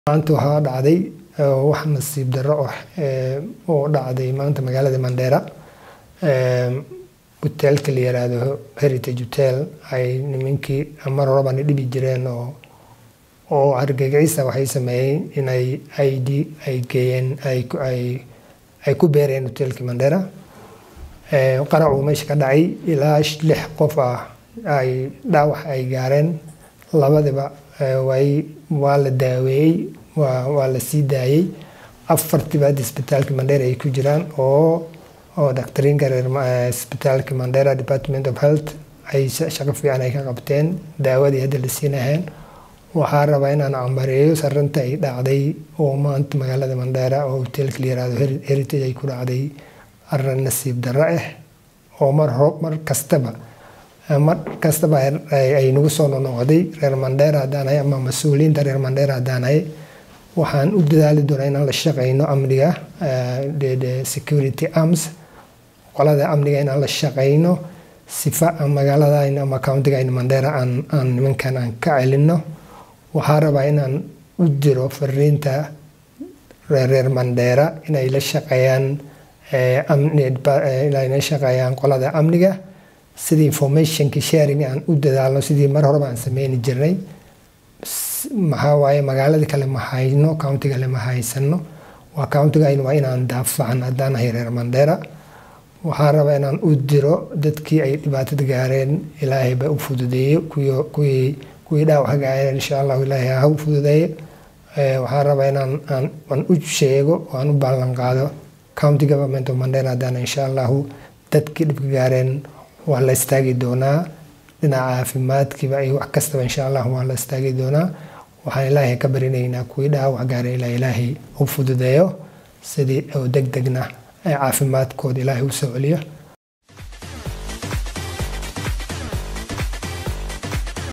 maanta waxaa dhacday wax nasiib darro oo dhacday maanta magaalada Mandera hotelka la yiraahdo Heritage Hotel ay nimankii mar horeba dhibi jireen oo argagixisa waxay sameeyeen inay ID ay geeyeen ay ku beereen hotelka Mandera qaracu meesha ka dhacay ilaa 6 qof ay dhaawac ay gaareen labadaba waa la daaweeyay waa la sii daayay afartiba isbitaalka Mandera ay ku jiraan oo dhaqtariinka isbitaalka Mandera Department of Health ay shaqo fiican ay ka qabteen daawadii hadda la siinayeen waxaa rabaa inaan amareeyo sarranta ay dhacday oo maanta magaalada Mandera oo hotelka la yiraahdo Heritage ay ku dhacday arrin nasiib darro oo mar kastaba ay nagu soo noqday reer Mandera hadaan ama mas'uuliyiinta reer Mandera hadaan waxaan u dadaali doonaa inaan la shaqeyno amniga security arms qolada amniga inaan la shaqeyno sifa magaalada ama countiga Mandera aan nimankan aan ka celino waxaa rabaa inaan u diro fariinta reer Mandera inay la shaqeeyaan inay shaqeeyaan qolada amniga sidii information sharing aan u dadaalno sidii mar horeba aan sameeyni jirnay maxaa waaye magaalada kale ma hayno countiga kale ma haysano waa countiga waa inaan daafacno hadaan reer Mandera waxaa rabaa inaan u diro dadkii ay dhibaatada gaareen Ilaahay ba u fududeeyo kuwii dhaawac gaareen insha Allah Ilaahay ha u fududeeyo waxaa rabaa inaan u sheego waan u ballan qaado county government of Mandera hadaan insha Allah dadkii dhib gaareen waa la istaagi doonaa dhinaca caafimaadkiiba ay wax kastaba insha Allah waa la istaagi doonaa waxaan Ilaahay ka barinaynaa kuwii dhaawac gaaray Ilaahay u fududeeyo sidii oo degdegna caafimaadkooda Ilaahay u soo celiyo